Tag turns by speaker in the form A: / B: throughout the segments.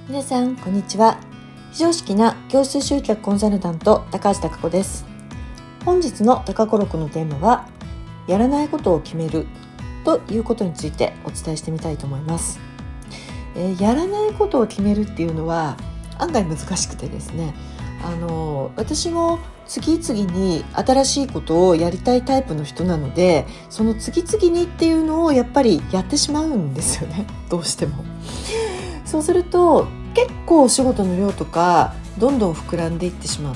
A: 皆さんこんにちは。非常識な教室集客コンサルタント高橋貴子です。本日の高子録のテーマはやらないことを決めるということについてお伝えしてみたいと思います。やらないことを決めるっていうのは案外難しくてですね、私も次々に新しいことをやりたいタイプの人なので、その次々にっていうのをやっぱりやってしまうんですよね、どうしても。そうすると結構お仕事の量とかどんどん膨らんでいってしまって、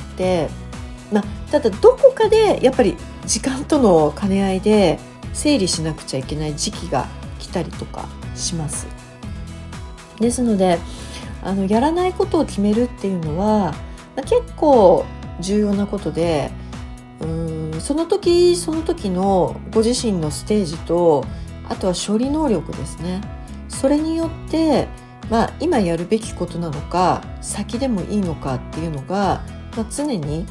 A: ただどこかでやっぱり時間との兼ね合いで整理しなくちゃいけない時期が来たりとかします。ですのでやらないことを決めるっていうのは結構重要なことで、その時その時のご自身のステージと、あとは処理能力ですね。それによって今やるべきことなのか先でもいいのかっていうのが、常に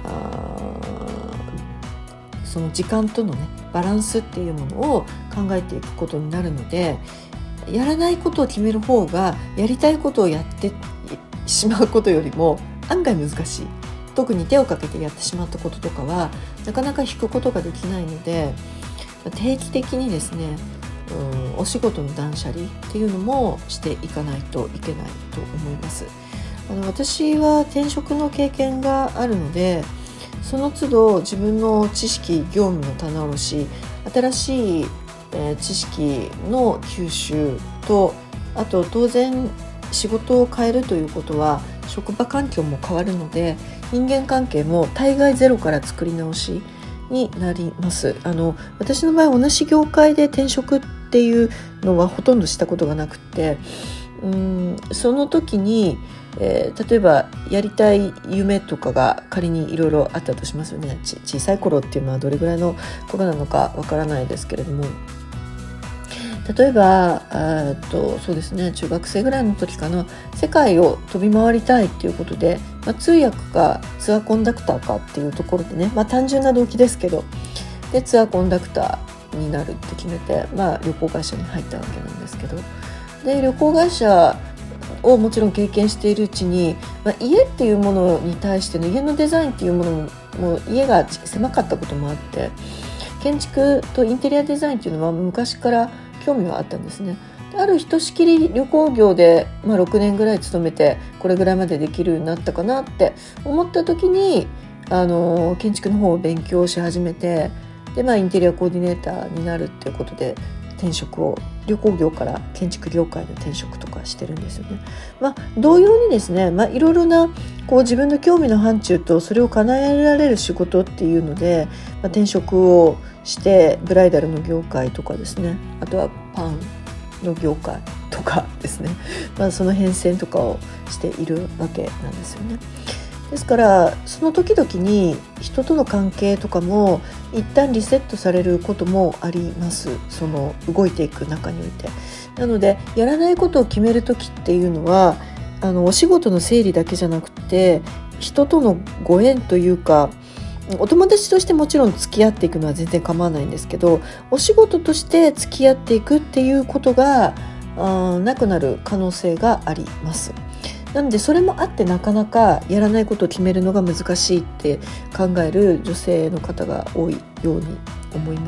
A: その時間とのバランスっていうものを考えていくことになるので、やらないことを決める方がやりたいことをやってしまうことよりも案外難しい。特に手をかけてやってしまったこととかはなかなか引くことができないので、定期的にですねお仕事の断捨離っていうのもしていかないといけないと思います。私は転職の経験があるので、その都度自分の知識業務の棚卸し、新しい、知識の吸収と、あと当然仕事を変えるということは職場環境も変わるので、人間関係も大概ゼロから作り直しになります。私の場合同じ業界で転職っていうのはほとんどしたことがなくて、その時に、例えばやりたい夢とかが仮にいろいろあったとしますよね。小さい頃っていうのはどれぐらいの頃なのかわからないですけれども、例えばそうですね、中学生ぐらいの時かな、世界を飛び回りたいっていうことで、通訳かツアーコンダクターかっていうところでね、単純な動機ですけど、でツアーコンダクターになるって決めて、旅行会社に入ったわけなんですけど、で旅行会社をもちろん経験しているうちに、家っていうものに対しての家のデザインっていうものも家が狭かったこともあって、建築とインテリアデザインっていうのは昔から興味があったんですね。あるひとしきり旅行業で、6年ぐらい勤めてこれぐらいまでできるようになったかなって思った時に建築の方を勉強し始めて、で、インテリアコーディネーターになるっていうことで転職を、旅行業から建築業界の転職とかしてるんですよね。同様にですね、いろいろな自分の興味の範疇とそれを叶えられる仕事っていうので、転職をしてブライダルの業界とかですね、あとはパンの業界とかですね、その変遷とかをしているわけなんですよね。ですからその時々に人との関係とかも一旦リセットされることもあります。その動いていく中において。なのでやらないことを決める時っていうのはお仕事の整理だけじゃなくて、人とのご縁というか、お友達としてもちろん付き合っていくのは全然構わないんですけど、お仕事として付き合っていくっていうことがなくなる可能性があります。なのでそれもあってなかなかやらないことを決めるのが難しいって考える女性の方が多いように思います。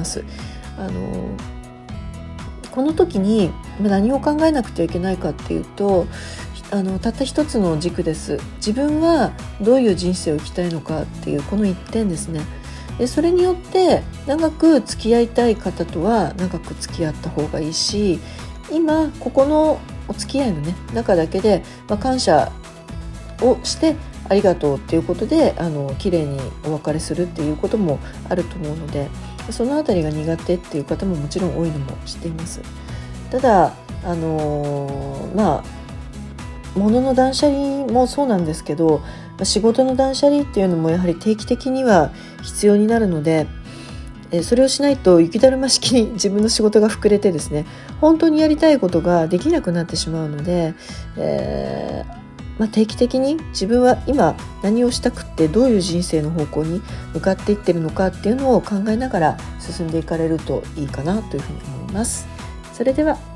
A: この時に何を考えなくてはいけないかっていうと、たった一つの軸です。自分はどういう人生を生きたいのかっていうこの一点ですね。でそれによって長く付き合いたい方とは長く付き合った方がいいし、今ここのお付き合いの中だけで、感謝をしてありがとうっていうことで綺麗にお別れするっていうこともあると思うので、そのあたりが苦手っていう方ももちろん多いのも知っています。ただ物の断捨離もそうなんですけど、仕事の断捨離っていうのもやはり定期的には必要になるので、それをしないと雪だるま式に自分の仕事が膨れてですね、本当にやりたいことができなくなってしまうので、定期的に自分は今何をしたくってどういう人生の方向に向かっていってるのかっていうのを考えながら進んでいかれるといいかなというふうに思います。それでは